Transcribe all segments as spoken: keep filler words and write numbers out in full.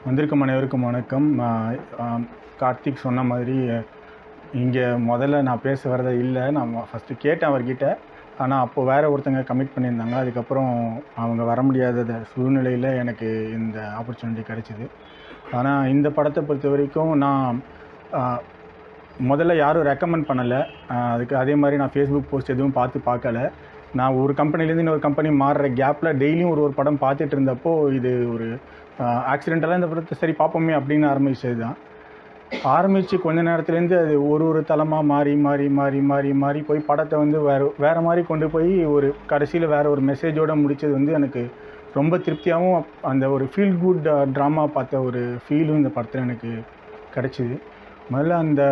வந்திருக்கும் அனைவருக்கும் வணக்கம். கார்த்திக் சொன்ன மாதிரி இங்கே முதல்ல நான் பேச வரதே இல்லை. நான் ஃபஸ்ட்டு கேட்டேன் அவர்கிட்ட. ஆனால் அப்போது வேறு ஒருத்தங்க கமிட் பண்ணியிருந்தாங்க. அதுக்கப்புறம் அவங்க வர முடியாத சூழ்நிலையில் எனக்கு இந்த ஆப்பர்ச்சுனிட்டி கிடச்சிது. ஆனால் இந்த படத்தை பொறுத்த வரைக்கும் நான் முதல்ல யாரும் ரெக்கமெண்ட் பண்ணலை. அதுக்கு அதே மாதிரி நான் ஃபேஸ்புக் போஸ்ட் எதுவும் பார்த்து பார்க்கல. நான் ஒரு கம்பெனிலேருந்து இன்னொரு கம்பெனி மாறுற கேப்பில் டெய்லியும் ஒரு ஒரு படம் பார்த்துட்டு இருந்தப்போ இது ஒரு ஆக்சிடென்டலாக இந்த படத்தை சரி பார்ப்போமே அப்படின்னு ஆரம்பித்தது தான். ஆரம்பித்து கொஞ்ச நேரத்துலேருந்து அது ஒரு ஒரு தளமாக மாறி மாறி மாறி மாறி மாறி போய் படத்தை வந்து வேறு வேறு மாதிரி கொண்டு போய் ஒரு கடைசியில் வேறு ஒரு மெசேஜோடு முடித்தது வந்து எனக்கு ரொம்ப திருப்தியாகவும் அந்த ஒரு ஃபீல் குட் ட்ராமா பார்த்த ஒரு ஃபீலும் இந்த படத்தில் எனக்கு கிடச்சிது. முதல்ல அந்த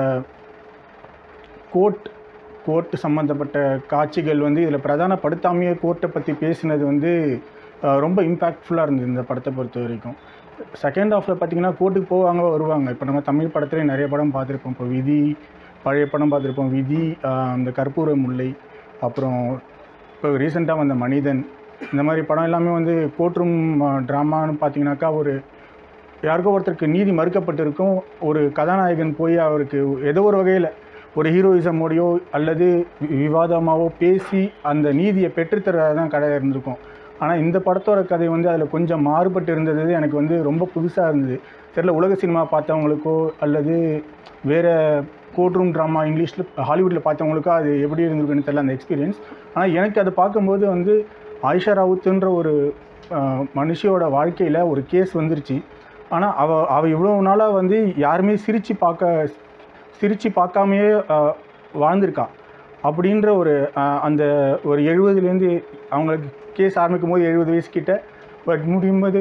கோர்ட் கோர்ட்டு சம்மந்தப்பட்ட காட்சிகள் வந்து இதில் பிரதானப்படுத்தாமையே கோர்ட்டை பற்றி பேசினது வந்து ரொம்ப இம்பேக்ட்ஃபுல்லாக இருந்தது இந்த படத்தை பொறுத்த வரைக்கும். செகண்ட் ஹாஃபில் பார்த்திங்கன்னா கோர்ட்டுக்கு போவாங்க வருவாங்க. இப்போ நம்ம தமிழ் படத்துலேயே நிறைய படம் பார்த்துருப்போம். இப்போ விதி, பழைய படம் பார்த்துருப்போம், விதி, அந்த கற்பூர முல்லை, அப்புறம் இப்போ ரீசெண்டாக வந்த மனிதன், இந்த மாதிரி படம் எல்லாமே வந்து கோர்ட் ரூம் ட்ராமான்னு பார்த்திங்கனாக்கா ஒரு யாருக்கோ ஒருத்தருக்கு நீதி மறுக்கப்பட்டிருக்கும். ஒரு கதாநாயகன் போய் அவருக்கு ஏதோ ஒரு வகையில் ஒரு ஹீரோயிசமோடையோ அல்லது விவாதமாகவோ பேசி அந்த நீதியை பெற்றுத்தரதாக தான் கதை இருந்திருக்கும். ஆனால் இந்த படத்தோட கதை வந்து அதில் கொஞ்சம் மாறுபட்டு இருந்தது எனக்கு வந்து ரொம்ப புதுசாக இருந்தது. தெரியல, உலக சினிமா பார்த்தவங்களுக்கோ அல்லது வேறு கோர்ட் ரூம் ட்ராமா இங்கிலீஷில் ஹாலிவுட்டில் பார்த்தவங்களுக்கோ அது எப்படி இருந்திருக்குன்னு தெரியல அந்த எக்ஸ்பீரியன்ஸ். ஆனால் எனக்கு அதை பார்க்கும்போது வந்து ஆயிஷா ராவுத்துன்ற ஒரு மனுஷியோட வாழ்க்கையில் ஒரு கேஸ் வந்துருச்சு. ஆனால் அவள் அவள் இவ்வளோ நாளாக வந்து யாருமே சிரித்து பார்க்க சிரித்து பார்க்காமையே வாழ்ந்திருக்கா அப்படின்ற ஒரு அந்த ஒரு எழுபதுலேருந்து அவங்களுக்கு கேஸ் ஆரம்பிக்கும் போது எழுபது வயசுக்கிட்ட பட் முடியும்போது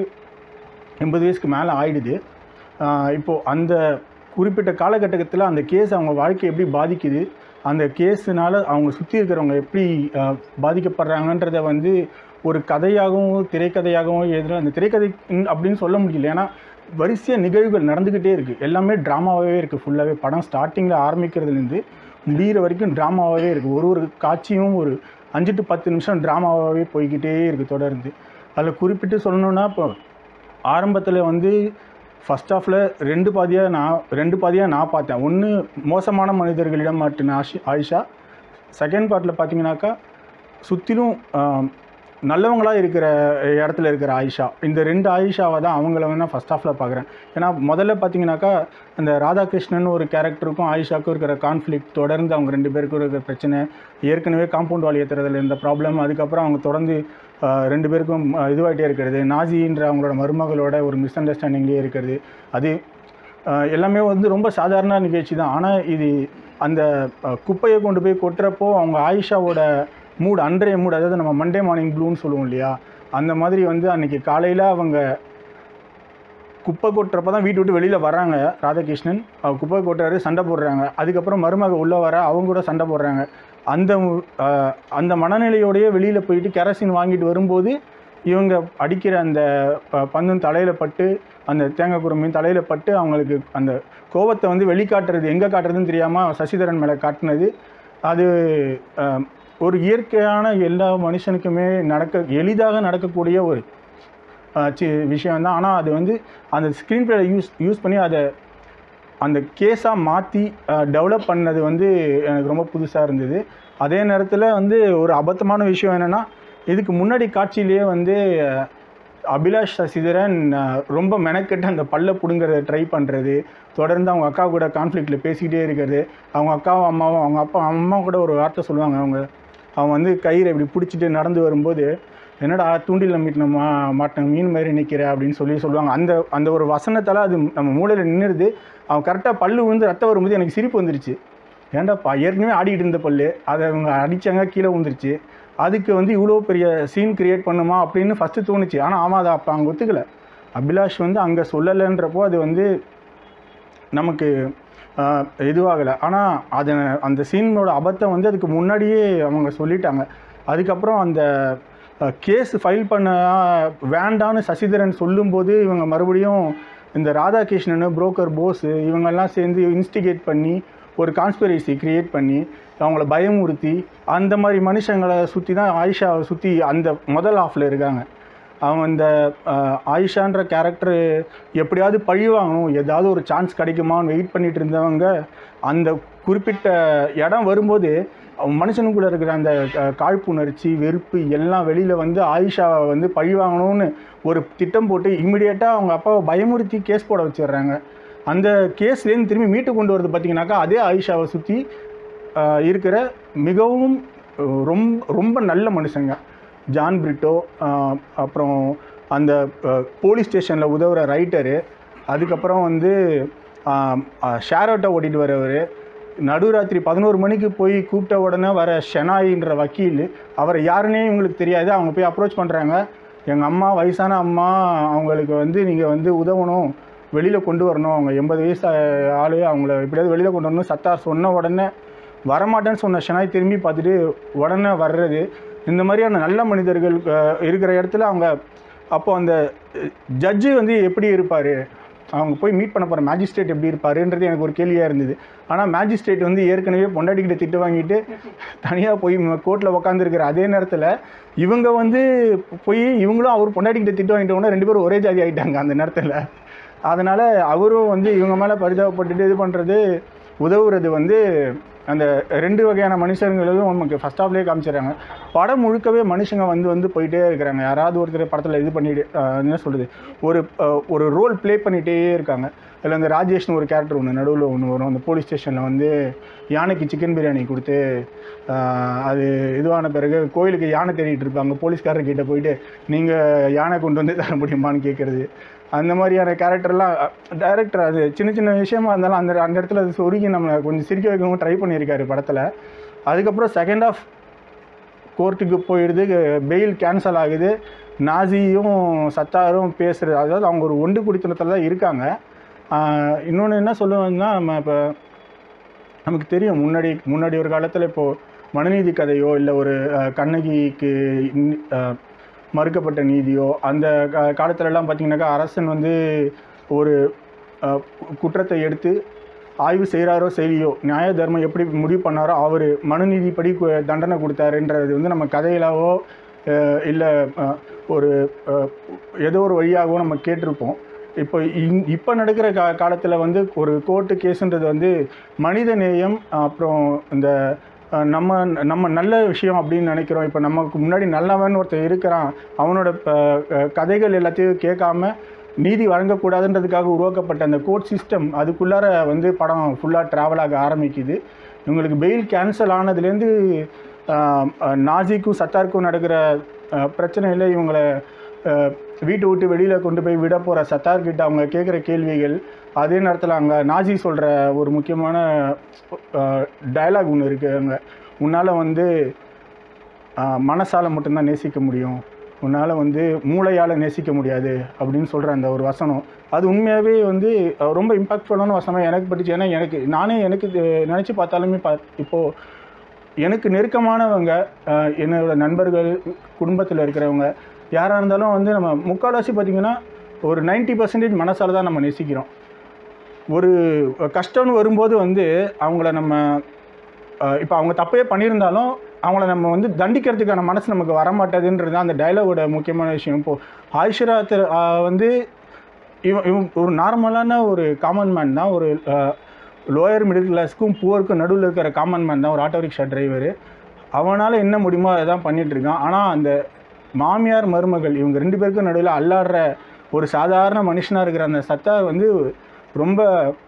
எண்பது வயசுக்கு மேலே ஆயிடுது. இப்போது அந்த குறிப்பிட்ட காலகட்டத்தில் அந்த கேஸ் அவங்க வாழ்க்கை எப்படி பாதிக்குது, அந்த கேஸுனால் அவங்க சுற்றி இருக்கிறவங்க எப்படி பாதிக்கப்படுறாங்கன்றதை வந்து ஒரு கதையாகவும் திரைக்கதையாகவும் எழுதுகிற அந்த திரைக்கதை அப்படின்னு சொல்ல முடியல. ஏன்னா வரிசையாக நிகழ்வுகள் நடந்துக்கிட்டே இருக்குது. எல்லாமே ட்ராமாவாகவே இருக்குது. ஃபுல்லாகவே படம் ஸ்டார்டிங்கில் ஆரம்பிக்கிறதுலேருந்து முடிகிற வரைக்கும் ட்ராமாவாகவே இருக்குது. ஒரு ஒரு காட்சியும் ஒரு அஞ்சு டு பத்து நிமிஷம் ட்ராமாவாகவே போய்கிட்டே இருக்குது தொடர்ந்து. அதில் குறிப்பிட்டு சொல்லணுன்னா இப்போ ஆரம்பத்தில் வந்து ஃபஸ்ட் ஹாஃபில் ரெண்டு பாதியாக நான் ரெண்டு பாதியாக நான் பார்த்தேன். ஒன்று மோசமான மனிதர்களிடம் மாட்டின ஆஷி ஆயிஷா செகண்ட் பார்ட்டில் பார்த்தீங்கன்னாக்கா சுற்றிலும் நல்லவங்களாக இருக்கிற இடத்துல இருக்கிற ஆயிஷா. இந்த ரெண்டு ஆயிஷாவை தான் அவங்கள வேணால் ஃபஸ்ட் ஹாஃபில் பார்க்குறேன். ஏன்னா முதல்ல பார்த்தீங்கன்னாக்கா அந்த ராதாகிருஷ்ணன் ஒரு கேரக்டருக்கும் ஆயிஷாவுக்கும் இருக்கிற கான்ஃப்ளிக்ட், தொடர்ந்து அவங்க ரெண்டு பேருக்கும் இருக்கிற பிரச்சனை, ஏற்கனவே காம்பவுண்ட் வால் ஏற்றுறதுல இந்த ப்ராப்ளம், அதுக்கப்புறம் அவங்க தொடர்ந்து ரெண்டு பேருக்கும் இதுவாகிட்டே இருக்கிறது, நாஜின்ற அவங்களோட மருமகளோட ஒரு மிஸ் அண்டர்ஸ்டாண்டிங்லேயே இருக்கிறது, அது எல்லாமே வந்து ரொம்ப சாதாரண நிகழ்ச்சி தான். ஆனால் இது அந்த குப்பையை கொண்டு போய் கொட்டுறப்போ அவங்க ஆயிஷாவோட மூட், அன்றைய மூட், அதாவது நம்ம மண்டே மார்னிங் ப்ளூன்னு சொல்லுவோம் இல்லையா, அந்த மாதிரி வந்து அன்றைக்கி காலையில் அவங்க குப்பை கொட்டுறப்ப தான் வீட்டு விட்டு வெளியில் வராங்க. ராதாகிருஷ்ணன் அவர் குப்பை கொட்டுறாரு, சண்டை போடுறாங்க. அதுக்கப்புறம் மருமக உள்ளே வர அவங்க கூட சண்டை போடுறாங்க. அந்த அந்த மனநிலையோடையே வெளியில் போயிட்டு கெரசின் வாங்கிட்டு வரும்போது இவங்க அடிக்கிற அந்த பந்தும் தலையில் பட்டு, அந்த தேங்காய் குருமையும் தலையில் பட்டு அவங்களுக்கு அந்த கோபத்தை வந்து வெளிக்காட்டுறது எங்கே காட்டுறதுன்னு தெரியாமல் சசிதரன் மேலே காட்டினது அது ஒரு இயற்கையான எல்லா மனுஷனுக்குமே நடக்க எளிதாக நடக்கக்கூடிய ஒரு சி விஷயந்தான். ஆனால் அது வந்து அந்த ஸ்க்ரீன் பிளேயை யூஸ் யூஸ் பண்ணி அதை அந்த கேஸாக மாற்றி டெவலப் பண்ணது வந்து எனக்கு ரொம்ப புதுசாக இருந்தது. அதே நேரத்தில் வந்து ஒரு அபத்தமான விஷயம் என்னென்னா, இதுக்கு முன்னாடி காட்சியிலேயே வந்து அபிலாஷ் சசிதரன் ரொம்ப மெனக்கெட்டு அந்த பல்ல பிடுங்கிறத ட்ரை பண்ணுறது, தொடர்ந்து அவங்க அக்கா கூட கான்ஃப்ளிக்டில் பேசிக்கிட்டே இருக்கிறது. அவங்க அக்காவும் அம்மாவும் அவங்க அப்பா அம்மா கூட ஒரு வார்த்தை சொல்லுவாங்க. அவங்க அவன் வந்து கயிறை இப்படி பிடிச்சிட்டு நடந்து வரும்போது, என்னடா தூண்டில் மீட்டின மா மாட்டின மீன் மாதிரி நிற்கிற அப்படின்னு சொல்லி சொல்லுவாங்க. அந்த அந்த ஒரு வசனத்தால் அது நம்ம மூளையில் நின்றுடுது. அவன் கரெக்டாக பல்லு வந்து ரத்தம் வரும்போது எனக்கு சிரிப்பு வந்துருச்சு. ஏன்டாப்பா ஏற்கனவே ஆடிக்கிட்டு இருந்த பல்லு, அதை அவங்க அடித்தாங்க, கீழே வந்துருச்சு, அதுக்கு வந்து இவ்வளோ பெரிய சீன் க்ரியேட் பண்ணுமா அப்படின்னு ஃபஸ்ட்டு தோணுச்சு. ஆனால் ஆமாம், அதை அப்போ அங்கே ஒத்துக்கலை. அபிலாஷ் வந்து அங்கே சொல்லலைன்றப்போ அது வந்து நமக்கு இதுவாகலை. ஆனால் அது அந்த சீனோட அபத்தம் வந்து அதுக்கு முன்னாடியே அவங்க சொல்லிட்டாங்க. அதுக்கப்புறம் அந்த கேஸ் ஃபைல் பண்ண வேண்டான்னு சசிதரன் சொல்லும்போது இவங்க மறுபடியும் இந்த ராதாகிருஷ்ணன், புரோக்கர் போஸு இவங்கெல்லாம் சேர்ந்து இன்ஸ்டிகேட் பண்ணி ஒரு கான்ஸ்பிரசி க்ரியேட் பண்ணி அவங்கள பயமுறுத்தி அந்த மாதிரி மனுஷங்களை சுற்றி தான் ஆயிஷாவை சுற்றி அந்த முதல் ஹாஃபில் இருக்காங்க. அவன் இந்த ஆயிஷான்ற கேரக்டரு எப்படியாவது பழி வாங்கணும், ஏதாவது ஒரு சான்ஸ் கிடைக்குமான்னு வெயிட் பண்ணிட்டு இருந்தவங்க அந்த குறிப்பிட்ட இடம் வரும்போது மனுஷனுக்குள்ளே இருக்கிற அந்த காழ்ப்புணர்ச்சி வெறுப்பு எல்லாம் வெளியில் வந்து ஆயிஷாவை வந்து பழி வாங்கணும்னு ஒரு திட்டம் போட்டு இம்மிடியேட்டாக அவங்க அப்பாவை பயமுறுத்தி கேஸ் போட வச்சிடுறாங்க. அந்த கேஸ்லேருந்து திரும்பி மீட்டு கொண்டு வரது பார்த்திங்கனாக்கா அதே ஆயிஷாவை சுற்றி இருக்கிற மிகவும் ரொம்ப ரொம்ப நல்ல மனுஷங்க, ஜான் பிரிட்டோ, அப்புறம் அந்த போலீஸ் ஸ்டேஷனில் உதவுற ரைட்டரு, அதுக்கப்புறம் வந்து ஷேரோட்டை ஓட்டிகிட்டு வரவர், நடுராத்திரி பதினோரு மணிக்கு போய் கூப்பிட்ட உடனே வர ஷெனாயின்ற வக்கீல், அவரை யாருன்னே இவங்களுக்கு தெரியாது. அவங்க போய் அப்ரோச் பண்ணுறாங்க, எங்கள் அம்மா வயசான அம்மா, அவங்களுக்கு வந்து நீங்கள் வந்து உதவணும், வெளியில் கொண்டு வரணும், அவங்க எண்பது வயசு ஆள், அவங்கள எப்படியாவது வெளியில் கொண்டு வரணும். சத்தார் சொன்ன உடனே வரமாட்டேன்னு சொன்ன ஷெனாய் திரும்பி பார்த்துட்டு உடனே வர்றது. இந்த மாதிரியான நல்ல மனிதர்கள் இருக்கிற இடத்துல அவங்க அப்போது அந்த ஜட்ஜு வந்து எப்படி இருப்பார், அவங்க போய் மீட் பண்ண போகிற மேஜிஸ்ட்ரேட் எப்படி இருப்பாருன்றது எனக்கு ஒரு கேள்வியாக இருந்தது. ஆனால் மேஜிஸ்ட்ரேட் வந்து ஏற்கனவே பொண்டாட்டிக்கிட்ட திட்டு வாங்கிட்டு தனியாக போய் கோர்ட்டில் உட்காந்துருக்கிற அதே நேரத்தில் இவங்க வந்து போய் இவங்களும் அவர் பொண்டாட்டிக்கிட்ட திட்டு வாங்கிட்டோன்னா ரெண்டு பேரும் ஒரே ஜாதி ஆகிட்டாங்க அந்த நேரத்தில். அதனால் அவரும் வந்து இவங்க மேலே பரிதாபப்பட்டுட்டு இது பண்ணுறது உதவுறது வந்து அந்த ரெண்டு வகையான மனுஷங்களும் நமக்கு ஃபஸ்ட் ஆஃப்லேயே காமிச்சிடுறாங்க. படம் முழுக்கவே மனுஷங்க வந்து வந்து போயிட்டே இருக்கிறாங்க. யாராவது ஒருத்தர் படத்தில் இது பண்ணிட்டு என்ன சொல்கிறது, ஒரு ஒரு ரோல் ப்ளே பண்ணிகிட்டே இருக்காங்க. அதில் அந்த ராஜேஷ்னு ஒரு கேரக்டர் ஒன்று நடுவில் ஒன்று வரும். அந்த போலீஸ் ஸ்டேஷனில் வந்து யானைக்கு சிக்கன் பிரியாணி கொடுத்து அது இதுவான பிறகு கோயிலுக்கு யானை தேடிட்டு இருப்பாங்க. போலீஸ்காரர்கிட்ட போயிட்டு நீங்கள் யானை கொண்டு வந்து தர முடியுமான்னு கேட்குறது. அந்த மாதிரியான கேரக்டர்லாம் டைரக்டர் அது சின்ன சின்ன விஷயமா இருந்தாலும் அந்த அந்த இடத்துல அது சொருகி நம்மளை கொஞ்சம் சிரிக்க வைக்கவும் ட்ரை பண்ணியிருக்காரு படத்தில். அதுக்கப்புறம் செகண்ட் ஆஃப் கோர்ட்டுக்கு போயிடுது, பெயில் கேன்சல் ஆகுது, நாசியும் சத்தாரும் பேசுகிறது, அதாவது அவங்க ஒரு ஒன்று குடித்தனத்தில் தான் இருக்காங்க. இன்னொன்று என்ன சொல்லுவேன்னா, நம்ம இப்போ நமக்கு தெரியும் முன்னாடி முன்னாடி ஒரு காலத்தில் இப்போது மனுநீதி கதையோ இல்லை ஒரு கண்ணகிக்கு மறுக்கப்பட்ட நீதியோ அந்த காலத்துலலாம் பார்த்திங்கனாக்கா அரசன் வந்து ஒரு குற்றத்தை எடுத்து ஆய்வு செய்கிறாரோ செய்யலையோ, நியாய தர்மம் எப்படி முடிவு பண்ணாரோ அவர் மனுநீதிப்படி தண்டனை கொடுத்தாருன்றது வந்து நம்ம கதையிலாவோ இல்லை ஒரு ஏதோ ஒரு வழியாகவோ நம்ம கேட்டிருப்போம். இப்போ இங் இப்போ நடக்கிற கா காலத்தில் வந்து ஒரு கோர்ட்டு கேஸுன்றது வந்து மனித நேயம், அப்புறம் இந்த நம்ம நம்ம நல்ல விஷயம் அப்படின்னு நினைக்கிறோம். இப்போ நமக்கு முன்னாடி நல்லவன் ஒருத்தர் இருக்கிறான், அவனோட கதைகள் எல்லாத்தையும் கேட்காம நீதி வழங்கக்கூடாதுன்றதுக்காக உருவாக்கப்பட்ட அந்த கோர்ட் சிஸ்டம் அதுக்குள்ளார வந்து படம் ஃபுல்லாக ட்ராவல் ஆக ஆரம்பிக்குது. இவங்களுக்கு பெயில் கேன்சல் ஆனதுலேருந்து நாசிக்கும் சத்தாருக்கும் நடக்கிற பிரச்சனையில் இவங்களை வீட்டை விட்டு வெளியில் கொண்டு போய் விட போகிற சத்தார்கிட்ட அவங்க கேட்குற கேள்விகள், அதே நேரத்தில் அங்கே நாசி சொல்கிற ஒரு முக்கியமான டயலாக் ஒன்று இருக்குது. அங்கே உன்னால் வந்து மனசால் மட்டும்தான் நேசிக்க முடியும், உன்னால் வந்து மூளையால் நேசிக்க முடியாது அப்படின்னு சொல்கிற அந்த ஒரு வசனம், அது உண்மையாகவே வந்து ரொம்ப இம்பாக்ட்ஃபுல்லான வசனம் எனக்கு பட்டுச்சு. ஏன்னா எனக்கு நானே எனக்கு நினச்சி பார்த்தாலுமே பா இப்போது எனக்கு நெருக்கமானவங்க, என்னோட நண்பர்கள், குடும்பத்தில் இருக்கிறவங்க யாராக இருந்தாலும் வந்து நம்ம முக்கால்வாசி பார்த்திங்கன்னா ஒரு நைன்ட்டி பர்சன்டேஜ் மனசால் தான் நம்ம நேசிக்கிறோம். ஒரு கஷ்டம்னு வரும்போது வந்து அவங்கள நம்ம இப்போ அவங்க தப்பே பண்ணியிருந்தாலும் அவங்கள நம்ம வந்து தண்டிக்கிறதுக்கான மனசு நமக்கு வரமாட்டேதுன்றது தான் அந்த டைலாகோட முக்கியமான விஷயம். இப்போது ஆயிஷா வந்து இவன் இவன் ஒரு நார்மலான ஒரு காமன் மேன் தான், ஒரு லோயர் மிடில் கிளாஸுக்கும் புவருக்கும் நடுவில் இருக்கிற காமன் மேன் தான், ஒரு ஆட்டோ ரிக்ஷா டிரைவர். அவனால் என்ன முடியுமோ அதை தான் பண்ணிகிட்ருக்கான். ஆனால் அந்த மாமியார் மருமகள் இவங்க ரெண்டு பேருக்கும் நடுவில் அல்லாடுற ஒரு சாதாரண மனுஷனாக இருக்கிற அந்த சத்தார் வந்து ரொம்ப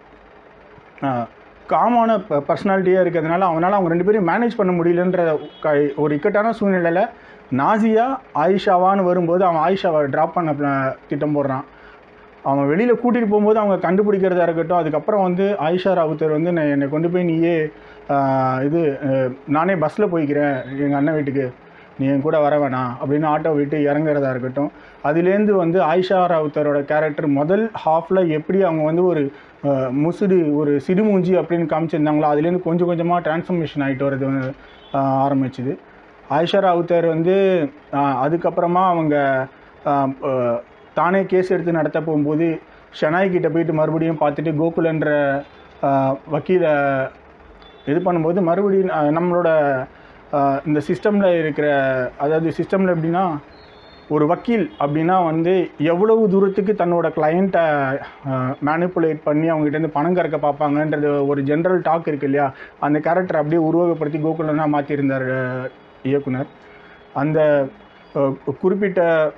காமான பர்சனாலிட்டியாக இருக்கிறதுனால அவனால் அவங்க ரெண்டு பேரும் மேனேஜ் பண்ண முடியலன்ற க ஒரு இக்கட்டான சூழ்நிலையில் நாசியா ஆயிஷாவான்னு வரும்போது அவன் ஆயிஷாவை ட்ராப் பண்ண திட்டம் போடுறான். அவன் வெளியில் கூட்டிகிட்டு போகும்போது அவங்க கண்டுபிடிக்கிறதா இருக்கட்டும், அதுக்கப்புறம் வந்து ஆயிஷா ராவுத்தர் வந்து நான் என்னை கொண்டு போய் நீயே இது நானே பஸ்ஸில் போய்க்கிறேன் எங்கள் அண்ணன் வீட்டுக்கு, நீ என் கூட வர வேணாம் அப்படின்னு ஆட்டோ விட்டு இறங்குறதா இருக்கட்டும். அதுலேருந்து வந்து ஆயிஷா ராவுத்தரோட கேரக்டர் முதல் ஹாஃபில் எப்படி அவங்க வந்து ஒரு முசுடு ஒரு சிடுமூஞ்சி அப்படின்னு காமிச்சிருந்தாங்களோ அதுலேருந்து கொஞ்சம் கொஞ்சமாக டிரான்ஸ்ஃபர்மேஷன் ஆகிட்டு வரது வந்து ஆரம்பிச்சுது. ஆயிஷா ராவுத்தர் வந்து அதுக்கப்புறமா அவங்க தானே கேஸ் எடுத்து நடத்த போகும்போது ஷெனாய் கிட்ட போயிட்டு மறுபடியும் பார்த்துட்டு கோகுலன்ற வக்கீலை இது பண்ணும்போது மறுபடியும் நம்மளோட இந்த சிஸ்டமில் இருக்கிற, அதாவது சிஸ்டமில் எப்படின்னா ஒரு வக்கீல் அப்படின்னா வந்து எவ்வளவு தூரத்துக்கு தன்னோட கிளையண்ட்டை மேனிப்புலேட் பண்ணி அவங்ககிட்டேருந்து பணம் கறக்க பார்ப்பாங்கன்றது ஒரு ஜென்ரல் டாக் இருக்குது இல்லையா, அந்த கேரக்டர் அப்படியே உருவகப்படுத்தி கோகுலனா மாற்றியிருந்தார் இயக்குனர். அந்த குறிப்பிட்ட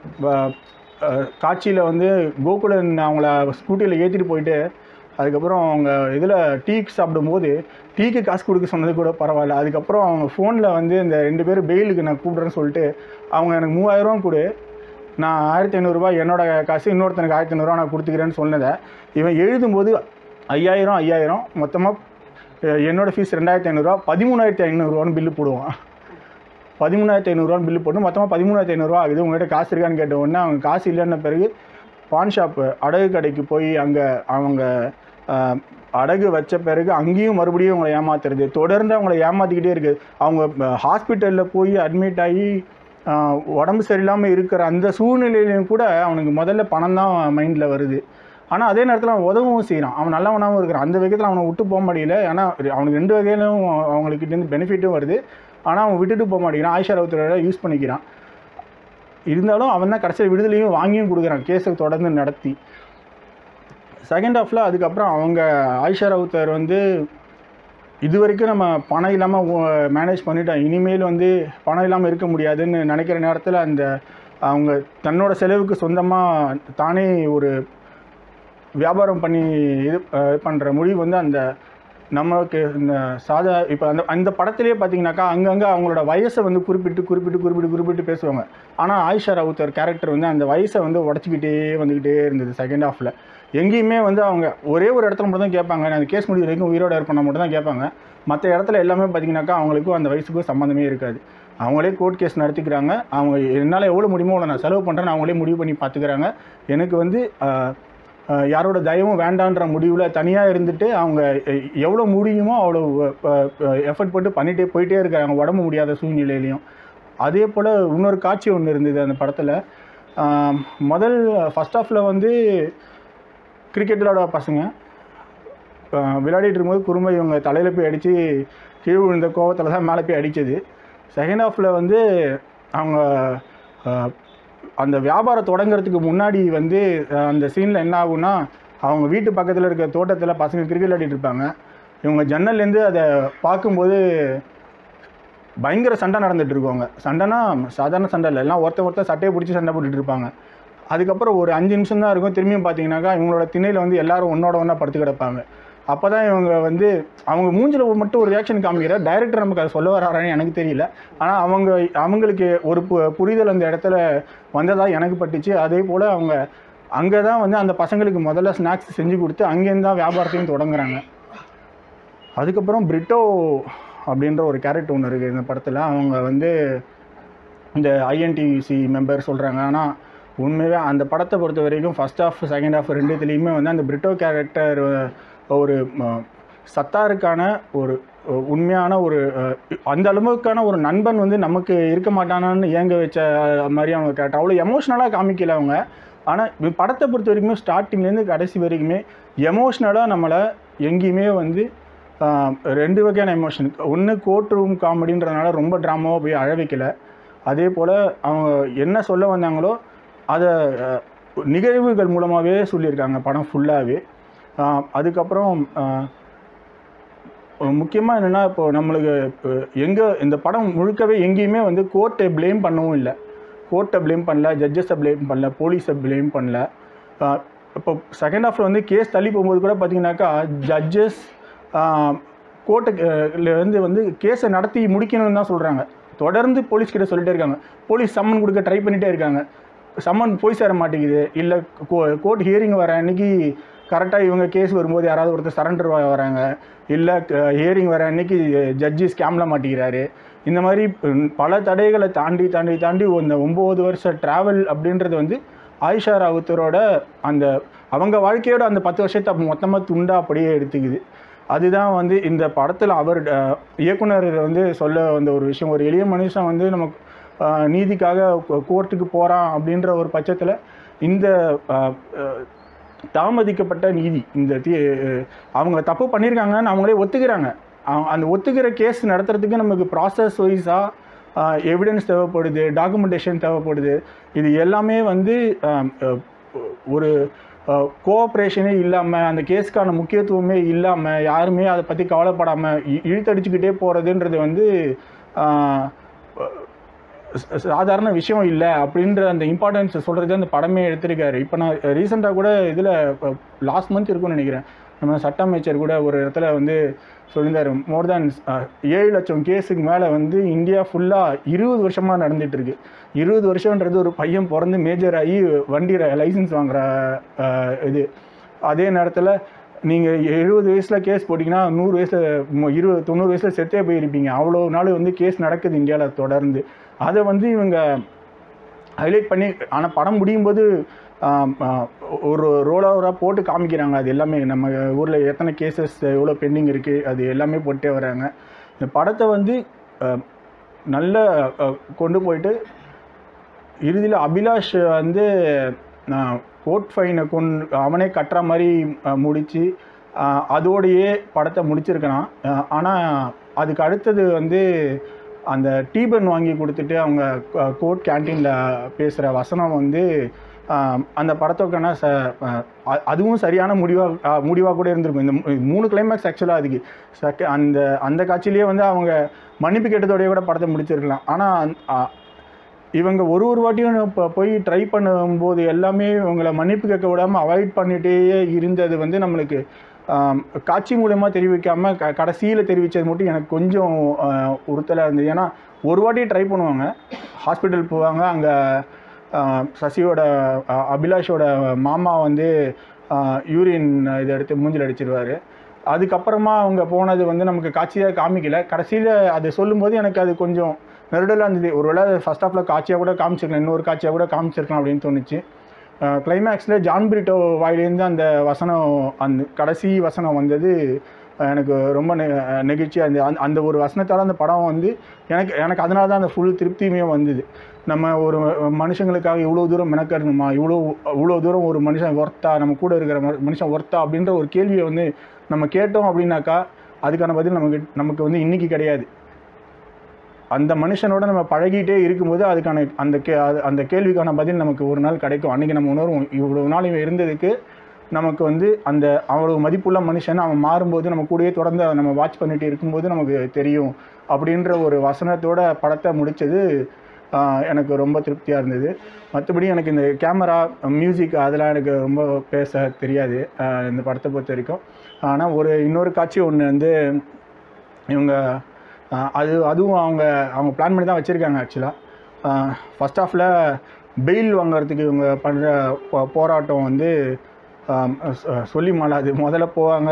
காட்சியில் வந்து கோகுலன் அவங்கள ஸ்கூட்டியில் ஏற்றிட்டு போயிட்டு அதுக்கப்புறம் அவங்க இதில் டீக்கு சாப்பிடும்போது டீக்கு காசு கொடுக்க சொன்னது கூட பரவாயில்ல, அதுக்கப்புறம் அவங்க ஃபோனில் வந்து இந்த ரெண்டு பேரும் பெயிலுக்கு நான் கூப்பிட்றேன்னு சொல்லிட்டு அவங்க எனக்கு மூவாயிரரூவா கொடு, நான் ஆயிரத்தி ஐநூறுரூவா என்னோடய காசு இன்னொருத்தனுக்கு ஆயிரத்தி ஐநூறுரூவா நான் கொடுத்துக்கிறேன்னு சொன்னதை இவன் எழுதும்போது ஐயாயிரம் ஐயாயிரம் மொத்தமாக என்னோடய ஃபீஸ் ரெண்டாயிரத்தி ஐநூறுரூவா பதிமூணாயிரத்தி ஐநூறுரூவான்னு பில்லு போடுவான். பதிமூணாயிரத்தி ஐநூறுரூவான்னு பில்லு போட்டு மொத்தமாக பதிமூணாயிரத்தி ஐநூறுரூவா ஆகுது. உங்கள்கிட்ட காசு இருக்கான்னு கேட்ட உடனே அவங்க காசு இல்லைன்ன பிறகு பான் ஷாப்பு அடகு கடைக்கு போய் அங்கே அவங்க அடகு வச்ச பிறகு அங்கேயும் மறுபடியும் அவங்கள ஏமாத்துறது, தொடர்ந்து அவங்கள ஏமாற்றிக்கிட்டே இருக்குது. அவங்க ஹாஸ்பிட்டலில் போய் அட்மிட் ஆகி உடம்பு சரியில்லாமல் இருக்கிற அந்த சூழ்நிலையிலையும் கூட அவனுக்கு முதல்ல பணம் தான் மைண்டில் வருது. ஆனால் அதே நேரத்தில் அவன் உதவும் செய்கிறான், அவன் நல்லவனாகவும் இருக்கிறான். அந்த வகையில் அவனை விட்டு போக முடியல. ஏன்னா அவனுக்கு ரெண்டு வகையிலும் அவங்களுக்கிட்டேருந்து பெனிஃபிட்டும் வருது, ஆனால் அவன் விட்டுட்டு போக மாட்டேங்கிறான். ஆயிஷா ரவுத்தரோட யூஸ் பண்ணிக்கிறான். இருந்தாலும் அவன் தான் கடைசியில் விடுதலையும் வாங்கியும் கொடுக்குறான் கேஸை தொடர்ந்து நடத்தி. செகண்ட் ஹாஃபில் அதுக்கப்புறம் அவங்க ஆயிஷா ரவுத்தர் வந்து இது வரைக்கும் நம்ம பணம் இல்லாமல் மேனேஜ் பண்ணிட்டோம், இனிமேல் வந்து பணம் இல்லாமல் இருக்க முடியாதுன்னு நினைக்கிற நேரத்தில் அந்த அவங்க தன்னோட செலவுக்கு சொந்தமாக தானே ஒரு வியாபாரம் பண்ணி இது பண்ணுற முடிவு வந்து அந்த நமக்கு இந்த சாதா இப்போ அந்த அந்த படத்துலேயே பார்த்தீங்கன்னாக்கா அங்கங்கே அவங்களோட வயசை வந்து குறிப்பிட்டு குறிப்பிட்டு குறிப்பிட்டு குறிப்பிட்டு பேசுவாங்க. ஆனால் ஆயிஷா ரவுத்தர் கேரக்டர் வந்து அந்த வயசை வந்து உடச்சிக்கிட்டே வந்துக்கிட்டே இருந்தது. செகண்ட் ஹாஃபில் எங்கேயுமே வந்து அவங்க ஒரே ஒரு இடத்துல மட்டும் தான் கேட்பாங்க, அந்த கேஸ் முடிவு வரைக்கும் உயிரோடு இருப்பேன் மட்டும் தான் கேட்பாங்க. மற்ற இடத்துல எல்லாமே பார்த்தீங்கன்னாக்கா அவங்களுக்கும் அந்த வயசுக்கும் சம்மந்தமே இருக்காது. அவங்களே கோர்ட் கேஸ் நடத்திக்கிறாங்க, அவங்க என்னால் எவ்வளோ முடியுமோ அவ்வளோ நான் செலவு பண்ணுறேன்னு அவங்களே முடிவு பண்ணி பார்த்துக்கிறாங்க. எனக்கு வந்து யாரோட தயவும் வேண்டான்ற முடிவில் தனியாக இருந்துட்டு அவங்க எவ்வளோ முடியுமோ அவ்வளோ எஃபர்ட் போட்டு பண்ணிகிட்டே போயிட்டே இருக்காங்க உடம்பு முடியாத சூழ்நிலையிலையும். அதே போல் இன்னொரு காட்சி ஒன்று இருந்தது அந்த படத்தில். முதல் ஃபஸ்ட் ஹாஃபில் வந்து கிரிக்கெட் விளையாட பசங்க விளையாடிட்டு இருக்கும்போது குறும்பை இவங்க தலையில் போய் அடித்து கீழ் விழுந்த கோவத்தில் தான் மேலே போய் அடித்தது. செகண்ட் ஹாஃபில் வந்து அவங்க அந்த வியாபாரம் தொடங்கிறதுக்கு முன்னாடி வந்து அந்த சீனில் என்ன ஆகுன்னா அவங்க வீட்டு பக்கத்தில் இருக்க தோட்டத்தில் பசங்க கிரிக்கெட் விளையாடிட்டு இருப்பாங்க. இவங்க ஜன்னல்லேருந்து அதை பார்க்கும்போது பயங்கர சண்டை நடந்துகிட்டு இருக்குவாங்க. சண்டைனா சாதாரண சண்டை இல்லை, எல்லாம் ஒருத்த ஒருத்தர் சட்டையை பிடிச்சி சண்டை போட்டுட்டு இருப்பாங்க. அதுக்கப்புறம் ஒரு அஞ்சு நிமிஷம் தான் இருக்கும், திரும்பியும் பார்த்தீங்கன்னாக்கா இவங்களோட திணையில் வந்து எல்லோரும் ஒன்றோட ஒன்றா படுத்து கிடப்பாங்க. அப்போ தான் இவங்க வந்து அவங்க மூஞ்சில் மட்டும் ஒரு ரியாக்ஷன் காமிக்கிற டைரக்டர் நமக்கு அதை சொல்ல வரான்னு எனக்கு தெரியல. ஆனால் அவங்க அவங்களுக்கு ஒரு பு புரிதல் அந்த இடத்துல வந்ததாக எனக்கு பட்டுச்சு. அதே போல் அவங்க அங்கே தான் வந்து அந்த பசங்களுக்கு முதல்ல ஸ்நாக்ஸ் செஞ்சு கொடுத்து அங்கேருந்து தான் வியாபாரத்தையும் தொடங்குறாங்க. அதுக்கப்புறம் பிரிட்டோ அப்படின்ற ஒரு கேரக்டர் ஒன்று இருக்குது இந்த படத்தில். அவங்க வந்து இந்த ஐஎன்டிசி மெம்பர் சொல்கிறாங்க. ஆனால் உண்மையாக அந்த படத்தை பொறுத்த வரைக்கும் ஃபஸ்ட் ஹாஃப் செகண்ட் ஹாஃப் ரெண்டுத்துலேயுமே வந்து அந்த பிரிட்டோ கேரக்டர் ஒரு சத்தாருக்கான ஒரு உண்மையான ஒரு அந்த அளவுக்கான ஒரு நண்பன் வந்து நமக்கு இருக்க மாட்டானான்னு ஏங்க வச்ச மாதிரி அவங்க கேரக்டர் அவ்வளோ எமோஷ்னலாக காமிக்கல அவங்க. ஆனால் படத்தை பொறுத்த வரைக்குமே ஸ்டார்டிங்லேருந்து கடைசி வரைக்குமே எமோஷ்னலாக நம்மளை எங்கேயுமே வந்து ரெண்டு வகையான எமோஷன், ஒன்று கோர்ட் ரூம் காமெடின்றதுனால ரொம்ப ட்ராமாவாக போய் அழ வைக்கலை. அதே போல் அவங்க என்ன சொல்ல வந்தாங்களோ அதை நிகழ்வுகள் மூலமாகவே சொல்லியிருக்காங்க படம் ஃபுல்லாகவே. அதுக்கப்புறம் முக்கியமாக என்னென்னா இப்போது நம்மளுக்கு எங்கே இந்த படம் முழுக்கவே எங்கேயுமே வந்து கோர்ட்டை ப்ளேம் பண்ணவும் இல்லை, கோர்ட்டை ப்ளேம் பண்ணல, ஜட்ஜஸை ப்ளேம் பண்ணல, போலீஸை ப்ளேம் பண்ணல. இப்போ செகண்ட் ஹாஃபில் வந்து கேஸ் தள்ளி போகும்போது கூட பார்த்திங்கனாக்கா ஜட்ஜஸ் கோர்ட்டுலேருந்து வந்து கேஸை நடத்தி முடிக்கணும்னு தான் சொல்கிறாங்க. தொடர்ந்து போலீஸ்கிட்ட சொல்லிகிட்டே இருக்காங்க, போலீஸ் சம்மன் கொடுக்க ட்ரை பண்ணிகிட்டே இருக்காங்க, சம்மன் போய் சேர மாட்டேங்குது. இல்லை கோ கோர்ட் ஹியரிங் வர அன்றைக்கி கரெக்டாக இவங்க கேஸ் வரும்போது யாராவது ஒருத்தர் சரண்டர் வராங்க, இல்லை ஹியரிங் வர அன்றைக்கி ஜட்ஜி ஸ்கேமில் மாட்டிக்கிறாரு. இந்த மாதிரி பல தடைகளை தாண்டி தாண்டி தாண்டி இந்த ஒம்பது வருஷ ட்ராவல் அப்படின்றது வந்து ஆயிஷா ராவுத்தரோட அந்த அவங்க வாழ்க்கையோட அந்த பத்து வருஷத்தை மொத்தமாக துண்டாக அப்படியே எடுத்துக்குது. அதுதான் வந்து இந்த படத்தில் அவர் இயக்குனர் வந்து சொல்ல வந்த ஒரு விஷயம். ஒரு எளிய மனுஷன் வந்து நமக்கு நீதிக்காக கோர்ட்டுக்கு போகிறான் அப்படின்ற ஒரு பட்சத்தில் இந்த தாமதிக்கப்பட்ட நீதி, இந்த தீ அவங்க தப்பு பண்ணியிருக்காங்கன்னு அவங்களே ஒத்துக்கிறாங்க. அந்த ஒத்துக்கிற கேஸ் நடத்துறதுக்கு நமக்கு ப்ராசஸ் வைஸாக எவிடன்ஸ் தேவைப்படுது, டாக்குமெண்டேஷன் தேவைப்படுது. இது எல்லாமே வந்து ஒரு கோஆப்ரேஷனே இல்லாமல், அந்த கேஸுக்கான முக்கியத்துவமே இல்லாமல், யாருமே அதை பற்றி கவலைப்படாமல் இழுத்தடிச்சுக்கிட்டே போகிறதுன்றது வந்து சாதாரண விஷயம் இல்லை அப்படின்ற அந்த இம்பார்ட்டன்ஸ் சொல்கிறது அந்த படமே எடுத்திருக்காரு. இப்போ நான் ரீசெண்டாக கூட இதில் லாஸ்ட் மந்த் இருக்குன்னு நினைக்கிறேன், நம்ம சட்ட அமைச்சர் கூட ஒரு இடத்துல வந்து சொல்லியிருந்தார், மோர் தேன் ஏழு லட்சம் கேஸுக்கு மேலே வந்து இந்தியா ஃபுல்லாக இருபது வருஷமாக நடந்துகிட்ருக்கு. இருபது வருஷன்றது ஒரு பையன் பிறந்து மேஜர் ஆகி வண்டி லைசன்ஸ் வாங்குகிற இது. அதே நேரத்தில் நீங்கள் எழுபது வயசில் கேஸ் போட்டிங்கன்னா நூறு வயசில் இருபது தொண்ணூறு வயசில் செத்தே போயிருப்பீங்க. அவ்வளோ நாள் வந்து கேஸ் நடக்குது இந்தியாவில் தொடர்ந்து. அதை வந்து இவங்க ஹைலைட் பண்ணி, ஆனால் படம் முடியும் போது ஒரு ரோல் ஓவராக போட்டு காமிக்கிறாங்க. அது எல்லாமே நம்ம ஊரில் எத்தனை கேசஸ் எவ்வளோ பெண்டிங் இருக்குது அது எல்லாமே போட்டே வராங்க. இந்த படத்தை வந்து நல்ல கொண்டு போயிட்டு இறுதியில் அபிலாஷ் வந்து கோர்ட் ஃபைனை கொண் அவனே கட்டுற மாதிரி முடித்து அதோடையே படத்தை முடிச்சிருக்கலாம். ஆனால் அதுக்கு அடுத்தது வந்து அந்த டீபன் வாங்கி கொடுத்துட்டு அவங்க கோர்ட் கேன்டீனில் பேசுகிற வசனம் வந்து அந்த படத்துக்கான ச அதுவும் சரியான முடிவாக முடிவாக கூட இருந்திருக்கும். இந்த மூணு கிளைமேக்ஸ் ஆக்சுவலாக அதுக்கு சக்க அந்த அந்த காட்சியிலேயே வந்து அவங்க மன்னிப்பு கேட்டதோடய கூட படத்தை முடிச்சிருக்கலாம். ஆனால் இவங்க ஒரு ஒரு வாட்டியும் இப்போ போய் ட்ரை பண்ணும்போது எல்லாமே இவங்களை மன்னிப்பு கேட்க விடாமல் அவாய்ட் பண்ணிகிட்டே இருந்தது வந்து நம்மளுக்கு காட்சி மூலமாக தெரிவிக்காமல் க கடைசியில் தெரிவித்தது மட்டும் எனக்கு கொஞ்சம் உறுத்தலாக இருந்தது. ஏன்னா ஒரு வாட்டி ட்ரை பண்ணுவாங்க, ஹாஸ்பிட்டல் போவாங்க, அங்கே சசியோட அபிலாஷோட மாமா வந்து யூரின் இதை எடுத்து மூஞ்சில் அடிச்சிடுவார். அதுக்கப்புறமா அவங்க போனது வந்து நமக்கு காட்சியாக காமிக்கல. கடைசியில் அதை சொல்லும்போது எனக்கு அது கொஞ்சம் நெருடலாக இருந்தது. ஒரு வேளை ஃபஸ்ட் ஹாஃபில் காட்சியாக கூட காமிச்சிருக்கலாம், இன்னொரு காட்சியாக கூட காமிச்சிருக்கலாம் அப்படின்னு தோணுச்சு. கிளைமேக்ஸில் ஜான் பிரிட்டோ வாயிலேருந்து அந்த வசனம், அந்த கடைசி வசனம் வந்தது எனக்கு ரொம்ப நெ நெகிழ்ச்சியாக இருந்தது. அந்த அந்த ஒரு வசனத்தால் அந்த படம் வந்து எனக்கு எனக்கு அதனால தான் அந்த ஃபுல் திருப்தியுமே வந்தது. நம்ம ஒரு மனுஷங்களுக்காக இவ்வளோ தூரம் மெனக்கடணுமா, இவ்வளோ இவ்வளோ தூரம் ஒரு மனுஷன் ஒர்த்தா, நம்ம கூட இருக்கிற மனுஷன் ஒர்த்தா அப்படின்ற ஒரு கேள்வியை வந்து நம்ம கேட்டோம் அப்படின்னாக்கா அதுக்கான பதில் நமக்கு நமக்கு வந்து இன்றைக்கி கிடையாது. அந்த மனுஷனோட நம்ம பழகிட்டே இருக்கும்போது அதுக்கான அந்த கே அந்த கேள்விக்கான பதில் நமக்கு ஒரு நாள் கிடைக்கும். அன்றைக்கி நம்ம உணர்வோம், இவ்வளோ நாள் இவன் இருந்ததுக்கு நமக்கு வந்து அந்த அவ்வளோ மதிப்புள்ள மனுஷன் அவன் மாறும்போது நம்ம கூடயே தொடர்ந்து நம்ம வாட்ச் பண்ணிகிட்டு இருக்கும்போது நமக்கு தெரியும் அப்படின்ற ஒரு வசனத்தோட படத்தை முடித்தது எனக்கு ரொம்ப திருப்தியாக இருந்தது. மற்றபடி எனக்கு இந்த கேமரா, மியூசிக் அதெல்லாம் எனக்கு ரொம்ப பேச தெரியாது இந்த படத்தை பொறுத்த வரைக்கும். ஆனால் ஒரு இன்னொரு காட்சி ஒன்று வந்து இவங்க அது அதுவும் அவங்க அவங்க பிளான் பண்ணி தான் வச்சுருக்காங்க. ஆக்சுவலாக ஃபஸ்ட் ஹாஃபில் பெயில் வாங்கிறதுக்கு இவங்க பண்ணுற போராட்டம் வந்து சொல்லி மாளாது. முதல்ல போவாங்க,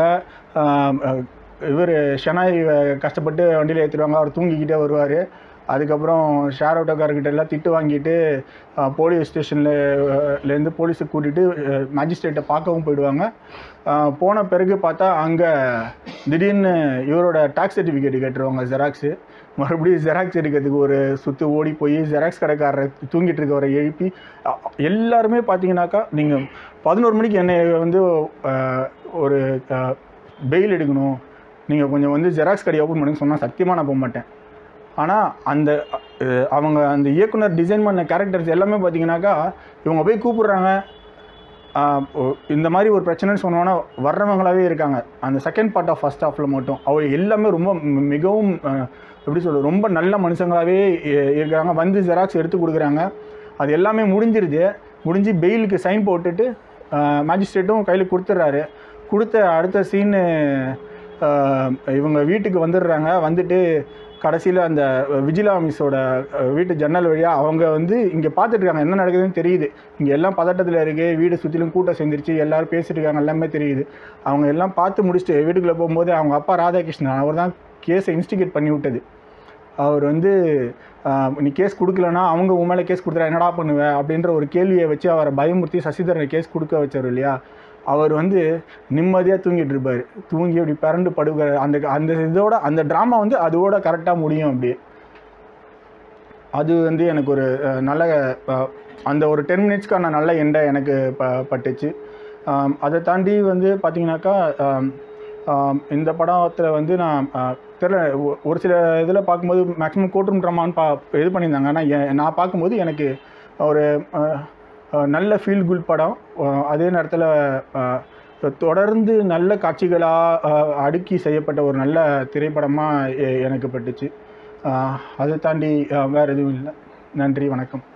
இவர் ஷெனாய் கஷ்டப்பட்டு வண்டியில் ஏற்றிடுவாங்க, அவர் தூங்கிக்கிட்டே வருவார். அதுக்கப்புறம் ஷேர் ஆட்டோக்காரர்கிட்ட எல்லாம் திட்டு வாங்கிட்டு போலீஸ் ஸ்டேஷன்லேருந்து போலீஸுக்கு கூட்டிகிட்டு மேஜிஸ்ட்ரேட்டை பார்க்கவும் போயிடுவாங்க. போன பிறகு பார்த்தா அங்கே திடீர்னு இவரோட டேக்ஸ் சர்டிஃபிகேட் கேட்டுருவாங்க, ஜெராக்ஸு. மறுபடியும் ஜெராக்ஸ் எடுக்கிறதுக்கு ஒரு சுற்று ஓடி போய் ஜெராக்ஸ் கடைக்காரரை தூங்கிட்டு இருக்கவரை எழுப்பி எல்லாருமே பார்த்தீங்கன்னாக்கா, நீங்கள் பதினோரு மணிக்கு என்னை வந்து ஒரு பெயில் எடுக்கணும், நீங்கள் கொஞ்சம் வந்து ஜெராக்ஸ் கடை ஓப்பன் பண்ணுன்னு சொன்னால் சத்தியமாக நான் போக மாட்டேன். ஆனால் அந்த அவங்க அந்த இயக்குனர் டிசைன் பண்ண கேரக்டர்ஸ் எல்லாமே பார்த்தீங்கன்னாக்கா இவங்க போய் கூப்பிட்றாங்க, இந்த மாதிரி ஒரு பிரச்சனைன்னு சொன்னோன்னா வர்றவங்களாகவே இருக்காங்க. அந்த செகண்ட் பார்ட் ஆஃப் ஃபஸ்ட் ஹாஃபில் மட்டும் அவங்க எல்லாமே ரொம்ப மிகவும் எப்படி சொல்கிறது, ரொம்ப நல்ல மனுஷங்களாகவே இருக்கிறாங்க. வந்து ஜெராக்ஸ் எடுத்து கொடுக்குறாங்க. அது எல்லாமே முடிஞ்சிருது. முடிஞ்சு பெயிலுக்கு சைன் போட்டுட்டு மேஜிஸ்ட்ரேட்டும் கையில் கொடுத்துட்றாரு. கொடுத்த அடுத்த சீனு இவங்க வீட்டுக்கு வந்துடுறாங்க. வந்துட்டு கடைசியில் அந்த விஜிலா மிஸ்ஸோட வீட்டு ஜன்னல் வழியாக அவங்க வந்து இங்கே பார்த்துட்ருக்காங்க, என்ன நடக்குதுன்னு தெரியுது. இங்கே எல்லாம் பதட்டத்தில் இருக்குது, வீடு சுற்றிலும் கூட்டம் சேர்ந்துருச்சு, எல்லோரும் பேசிட்டு இருக்காங்க, எல்லாமே தெரியுது. அவங்க எல்லாம் பார்த்து முடிச்சுட்டு வீட்டுக்குள்ளே போகும்போது அவங்க அப்பா ராதாகிருஷ்ணன் அவர் தான் கேஸை இன்ஸ்டிகேட் பண்ணி விட்டது. அவர் வந்து நீ கேஸ் கொடுக்கலன்னா அவங்க உன் மேலே கேஸ் கொடுத்துறா என்னடா பண்ணுவேன் அப்படின்ற ஒரு கேள்வியை வச்சு அவரை பயமுறுத்தி சசிதரனை கேஸ் கொடுக்க வச்சார் இல்லையா. அவர் வந்து நிம்மதியாக தூங்கிட்டு இருப்பார். தூங்கி அப்படி பிறண்டு படுக்கிற அந்த அந்த இதோட அந்த ட்ராமா வந்து அதோட கரெக்டாக முடியும். அப்படியே அது வந்து எனக்கு ஒரு நல்ல அந்த ஒரு டென் மினிட்ஸ்க்கான நல்ல எண்டை எனக்கு ப பட்டுச்சு. அதை தாண்டி வந்து பார்த்திங்கனாக்கா ஆம், இந்த படத்தில் வந்து நான் தெரியல, ஒரு சில இதில் பார்க்கும்போது மேக்ஸிமம் கோர்ட் ரூம் ட்ராமான்னு பா இது பண்ணியிருந்தாங்க. ஆனால் எ- நான் பார்க்கும்போது எனக்கு ஒரு அஹ், அஹ், நல்ல ஃபீல் குட் படம். அஹ், அதே நேரத்தில் தொடர்ந்து நல்ல காட்சிகளாக அடுக்கி செய்யப்பட்ட ஒரு நல்ல திரைப்படமாக எனக்கு பட்டுச்சு. அஹ், அதை தாண்டி அஹ், வேறு எதுவும் இல்லை. நன்றி, வணக்கம்.